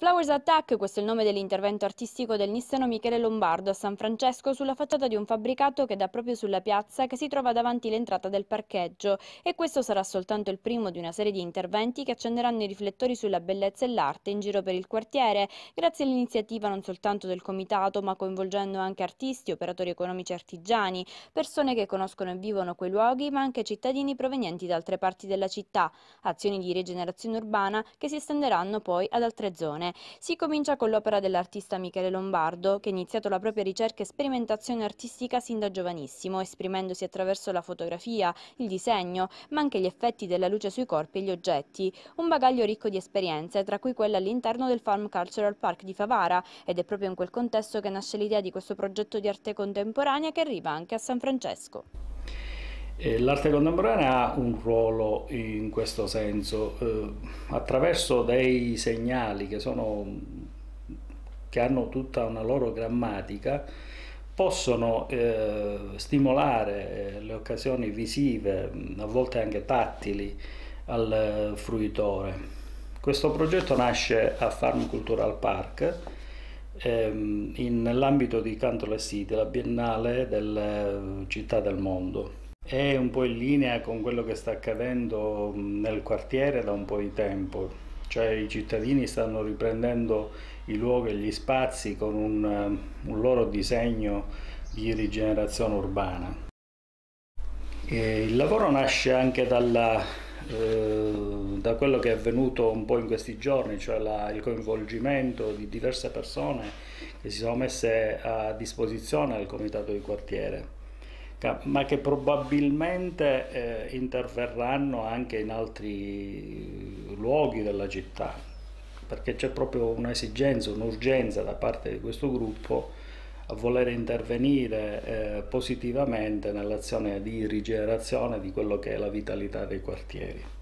Flowers Attack, questo è il nome dell'intervento artistico del nisseno Michele Lombardo a San Francesco sulla facciata di un fabbricato che dà proprio sulla piazza che si trova davanti l'entrata del parcheggio, e questo sarà soltanto il primo di una serie di interventi che accenderanno i riflettori sulla bellezza e l'arte in giro per il quartiere, grazie all'iniziativa non soltanto del comitato ma coinvolgendo anche artisti, operatori economici e artigiani, persone che conoscono e vivono quei luoghi ma anche cittadini provenienti da altre parti della città, azioni di rigenerazione urbana che si estenderanno poi ad altre zone. Si comincia con l'opera dell'artista Michele Lombardo, che ha iniziato la propria ricerca e sperimentazione artistica sin da giovanissimo, esprimendosi attraverso la fotografia, il disegno, ma anche gli effetti della luce sui corpi e gli oggetti. Un bagaglio ricco di esperienze, tra cui quella all'interno del Farm Cultural Park di Favara, ed è proprio in quel contesto che nasce l'idea di questo progetto di arte contemporanea che arriva anche a San Francesco. L'arte contemporanea ha un ruolo in questo senso, attraverso dei segnali che hanno tutta una loro grammatica, possono stimolare le occasioni visive, a volte anche tattili, al fruitore. Questo progetto nasce a Farm Cultural Park nell'ambito di Canton City, la Biennale delle città del mondo. È un po' in linea con quello che sta accadendo nel quartiere da un po' di tempo, cioè i cittadini stanno riprendendo i luoghi e gli spazi con un loro disegno di rigenerazione urbana. Il lavoro nasce anche da quello che è avvenuto un po' in questi giorni, cioè il coinvolgimento di diverse persone che si sono messe a disposizione del comitato di quartiere, ma che probabilmente interverranno anche in altri luoghi della città, perché c'è proprio un'esigenza, un'urgenza da parte di questo gruppo a voler intervenire positivamente nell'azione di rigenerazione di quello che è la vitalità dei quartieri.